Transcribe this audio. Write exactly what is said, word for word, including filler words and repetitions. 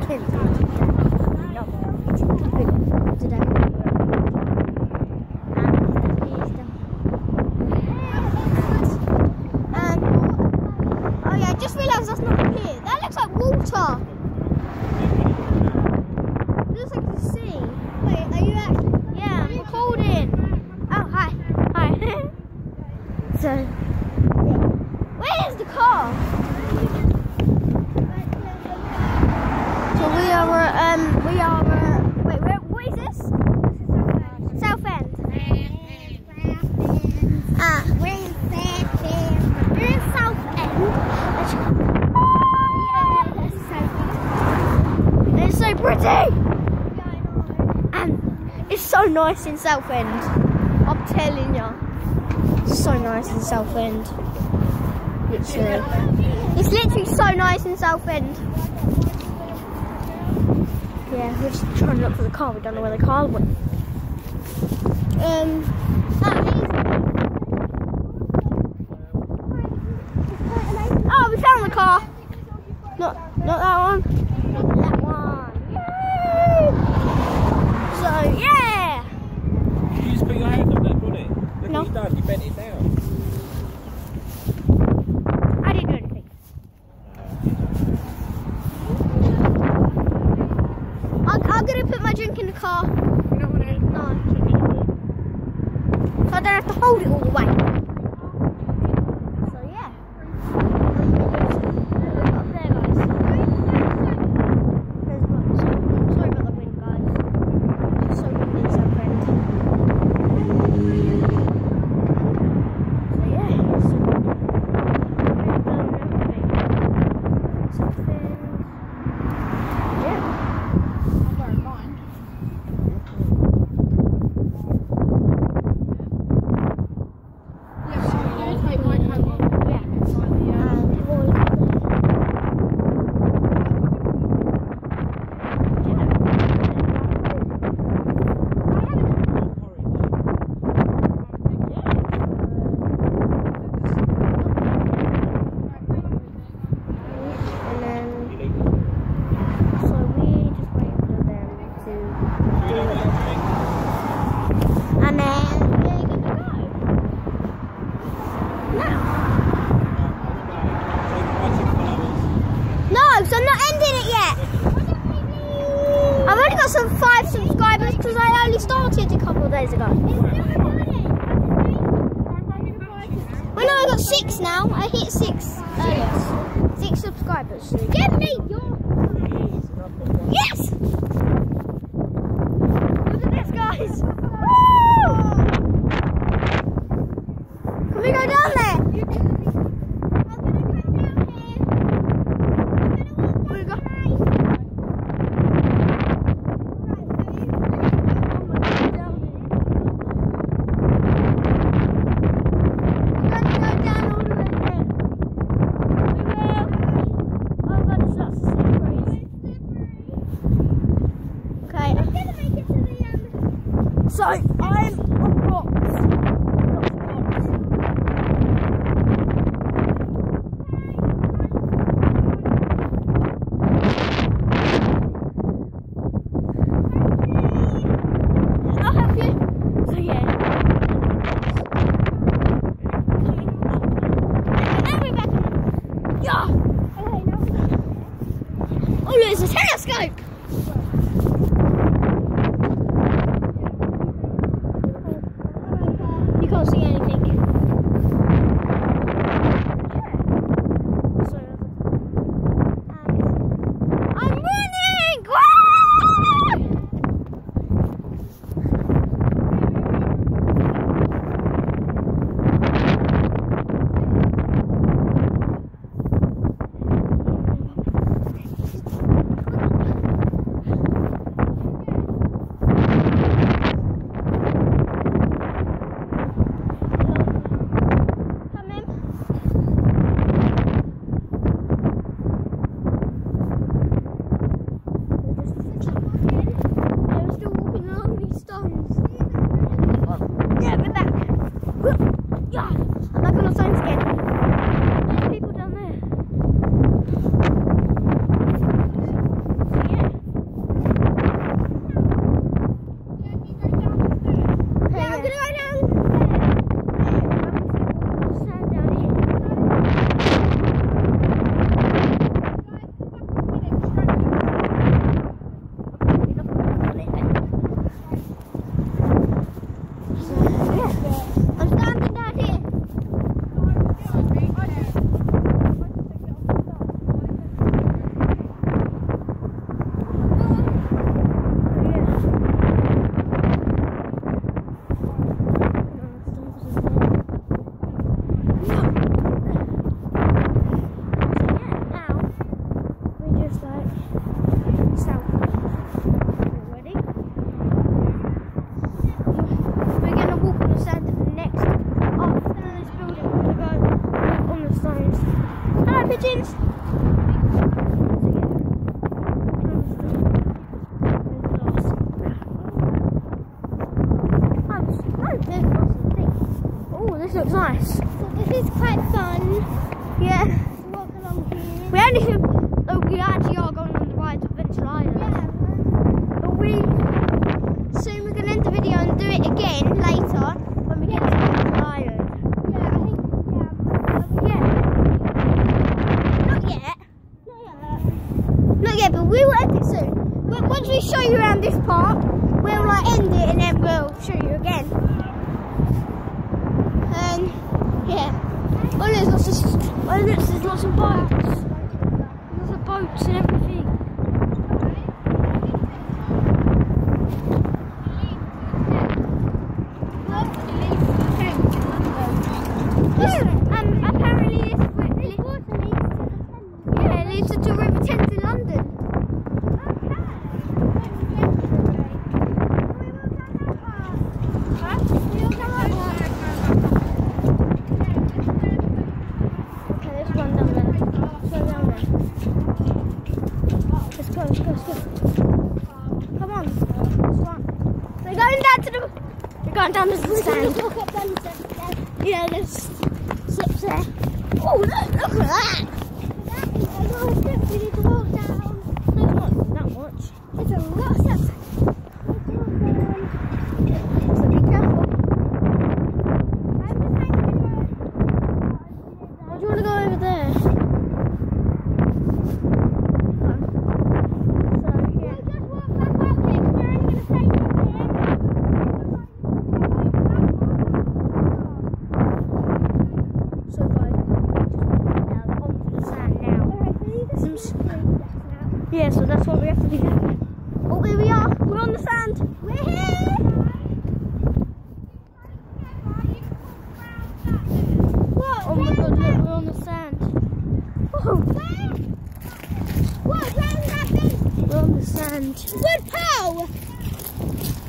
weekend. Today. And, oh yeah, I just realised that's not here. That looks like water. It looks like the sea. Wait, are you actually? Yeah, I'm recording. Oh, hi. Hi. So, yeah. Where's the car? So we are, uh, um, we are, uh, wait, where, what is this? Southend. Ah, we're in Southend. We're in Southend. Yeah, it's so pretty. And it's so nice in Southend. I'm telling you. It's so nice in Southend. Literally. It's literally so nice in Southend. Yeah, we're just trying to look for the car. We don't know where the car went. Um. Oh, we found the car. Not, not that one. That one. Yay! So yeah. You just put your hand on that bonnet. Look No. what you've done. You bent it down. I didn't do anything. I'm, I'm gonna put my drink in the car. You don't want to. No. So I don't have to hold it all the way. So yeah. Look up there, guys. There's bugs. Sorry about the wind, guys. It's so windy in Southend. So yeah. It's so windy. Southend. Yeah. I don't mind. Yeah, so you're going to take my coat off. Yeah. And what was it? And then, so we just wait for them to do it. And then we're good to go. Now. No, so I'm not ending it yet. I've only got some five subscribers because I only started a couple of days ago. Well, no, I got six now. I hit six earlier. Six subscribers. Give me your... Yes! Look at this, guys. Woo! Can we go down there? We go. So I'm on rocks. I'll help you. So yeah. Now we're back on. Yeah. Okay, now. Oh, look, it's a telescope. You can't see anything. So, I'm running! Woo! Yeah, but we will end it soon. W- Once we show you around this part, we'll like end it and then we'll show you again. And yeah. Oh, there's lots of oh, look, there's lots of boats. Lots of boats and everything. Yeah, um, apparently it's yeah, it leads to River Thames in London. Okay, let's run down there. Let's go down there. Let's go, let's go, let's go. Come on, let's run. We're going down to the. We're going down to the sand. Yeah, there's slips there. Oh, look, look at that. We need to walk down. No, it's not that much. It's a lot of steps. So be careful. Or do you want to go over there? So, yeah. Just walk back up here. We're only going to stay here. So guys, down onto the sand now. Yeah, so that's what we have to do. Oh, here we are. We're on the sand. We're here. What? Oh my God, look, we're on the sand. Whoa. What? Where's that thing? We're on the sand. Good pal.